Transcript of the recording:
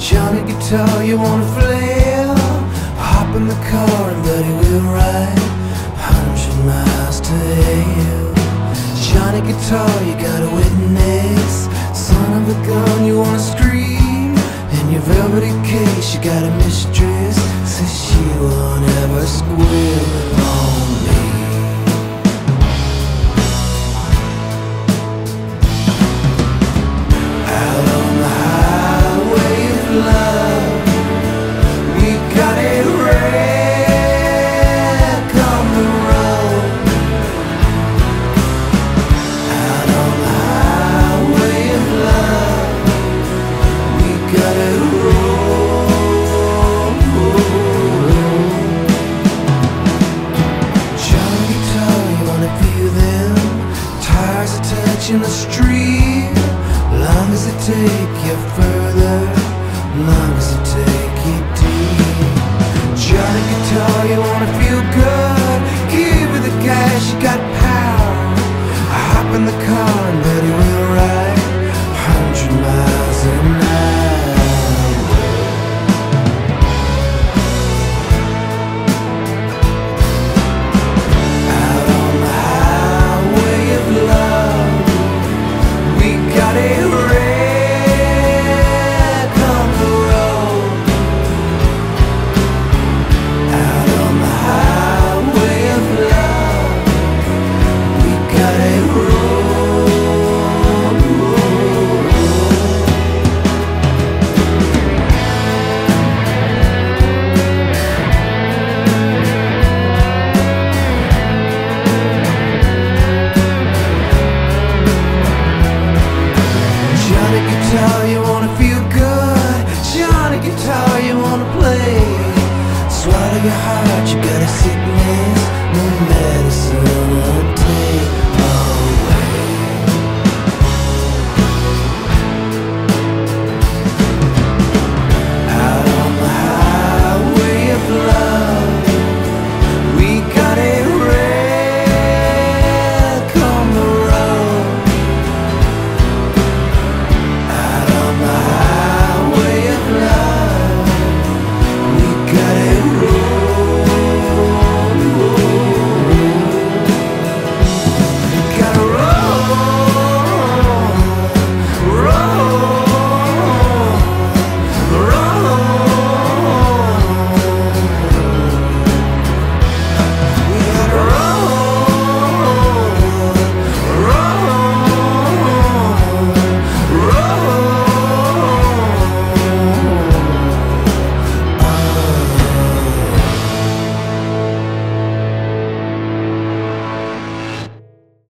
Johnny guitar, you wanna flail? Hop in the car and buddy, we'll ride 100 miles to hell. Johnny guitar, you got a witness. Son of a gun, you wanna scream? In your velvety case, you got a mistress. Says she won't ever squeal.